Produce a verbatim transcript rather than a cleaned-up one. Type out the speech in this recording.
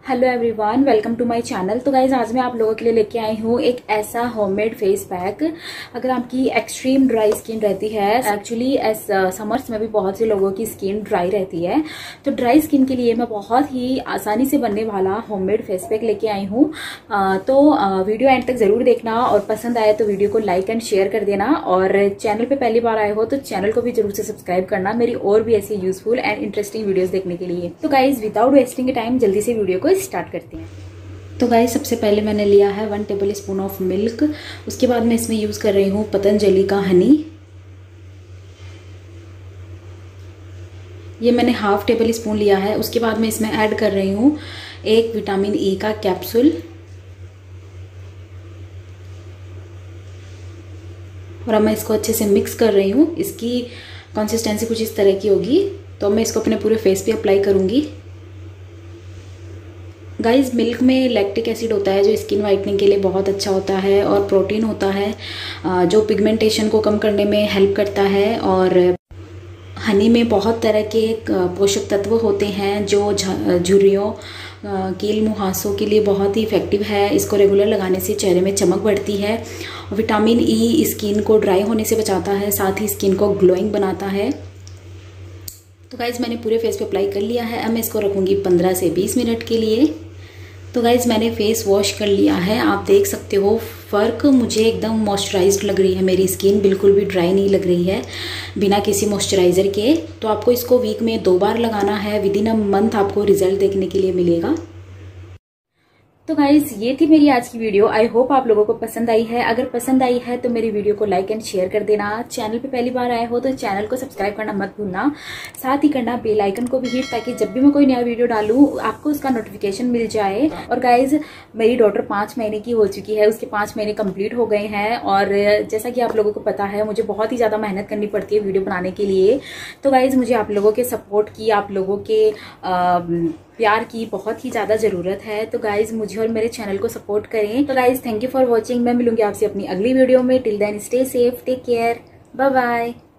Hello everyone, welcome to my channel. तो guys आज मैं आप लोगों के लिए लेके आई हूँ एक ऐसा होममेड फेस पैक। अगर आपकी एक्सट्रीम ड्राई स्किन रहती है, एक्चुअली एस समर्स में भी बहुत से लोगों की स्किन ड्राई रहती है, तो ड्राई स्किन के लिए मैं बहुत ही आसानी से बनने वाला होममेड फेस पैक लेके आई हूँ। तो आ, वीडियो एंड तक जरूर देखना और पसंद आए तो वीडियो को लाइक एंड शेयर कर देना। और चैनल पे पहली बार आए हो तो चैनल को भी जरूर से सब्सक्राइब करना मेरी और भी ऐसी यूजफुल एंड इंटरेस्टिंग वीडियोस देखने के लिए। तो गाइज विदाउट वेस्टिंग टाइम जल्दी से वीडियो को स्टार्ट करते हैं। तो गाइस सबसे पहले मैंने लिया है one tablespoon of milk. उसके बाद मैं इसमें यूज कर रही हूँ पतंजलि का हनी। ये मैंने हाफ टेबल स्पून लिया है। उसके बाद मैं इसमें ऐड कर रही हूँ एक विटामिन ई का कैप्सूल। और अब मैं इसको अच्छे से मिक्स कर रही हूँ। इसकी कंसिस्टेंसी कुछ इस तरह की होगी। तो मैं इसको अपने पूरे फेस पे अप्लाई करूंगी। गाइस मिल्क में लैक्टिक एसिड होता है जो स्किन वाइटनिंग के लिए बहुत अच्छा होता है, और प्रोटीन होता है जो पिगमेंटेशन को कम करने में हेल्प करता है। और हनी में बहुत तरह के पोषक तत्व होते हैं जो झुर्रियों, कील, मुहासों के लिए बहुत ही इफेक्टिव है। इसको रेगुलर लगाने से चेहरे में चमक बढ़ती है। विटामिन ई स्किन को ड्राई होने से बचाता है, साथ ही स्किन को ग्लोइंग बनाता है। तो गाइज मैंने पूरे फेस पे अप्लाई कर लिया है। अब मैं इसको रखूँगी पंद्रह से बीस मिनट के लिए। तो गाइज मैंने फेस वॉश कर लिया है। आप देख सकते हो फ़र्क, मुझे एकदम मॉइस्चराइज्ड लग रही है मेरी स्किन, बिल्कुल भी ड्राई नहीं लग रही है बिना किसी मॉइस्चराइज़र के। तो आपको इसको वीक में दो बार लगाना है। विद इन अ मंथ आपको रिजल्ट देखने के लिए मिलेगा। तो गाइज ये थी मेरी आज की वीडियो। आई होप आप लोगों को पसंद आई है। अगर पसंद आई है तो मेरी वीडियो को लाइक एंड शेयर कर देना। चैनल पे पहली बार आए हो तो चैनल को सब्सक्राइब करना मत भूलना। साथ ही करना बेल आइकन को भी हिट, ताकि जब भी मैं कोई नया वीडियो डालूं आपको उसका नोटिफिकेशन मिल जाए। और गाइज मेरी डॉटर पाँच महीने की हो चुकी है, उसके पाँच महीने कंप्लीट हो गए हैं। और जैसा कि आप लोगों को पता है मुझे बहुत ही ज़्यादा मेहनत करनी पड़ती है वीडियो बनाने के लिए। तो गाइज मुझे आप लोगों के सपोर्ट की, आप लोगों के आ, प्यार की बहुत ही ज़्यादा ज़रूरत है। तो गाइज मुझे और मेरे चैनल को सपोर्ट करें। तो guys thank you for watching. मैं मिलूंगी आपसे अपनी अगली वीडियो में। Till then stay safe, take care, bye bye.